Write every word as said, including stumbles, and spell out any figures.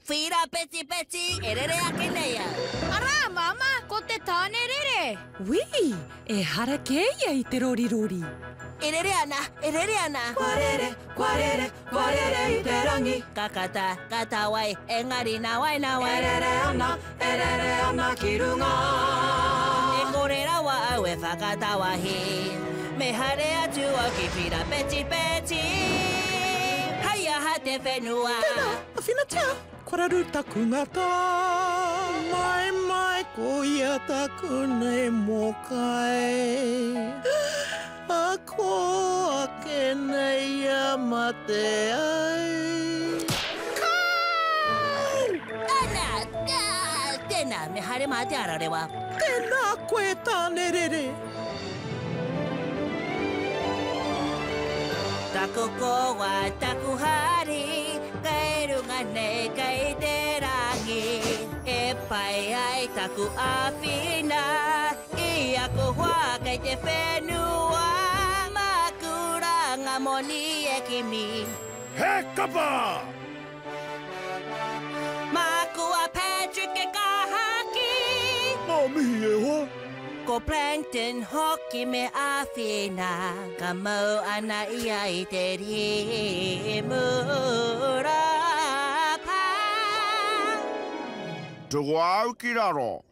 Whira peti peti, e rere ake nei au. Ara, mama, ko te tāne rere. Ui, e hara ke ia I te rori rori. E rere ana, e rere ana. Kua rere, kua rere, kua rere I te rangi. Kakata, katawai, engari na wai na wai. E rere ana, e rere ana ki runga. E kore rawa au e whakatawahi. Me hare atu au ki whira peti peti. Haia ha te whenua. Tēnā, a whina tea. Koraru taku ngata. Mai mai ko ia taku nei mō kai. A ko ake nei a mate ai. Kai! Ana, ah, tēnā, me hare mā te ara rewa. Tēnā koe tāne rere. Taku koa, taku hari, kai runga nei kai te rangi. E pai ai taku awhina, I ako hoa kai te whenua. Makuranga moni e kimi. He kapa! Makua Patrick e kahaki. Nā mihi e hoa. Ko plankton hoki me awhina. Ka mau ana ia I te rimura pā. Tuku au ki raro.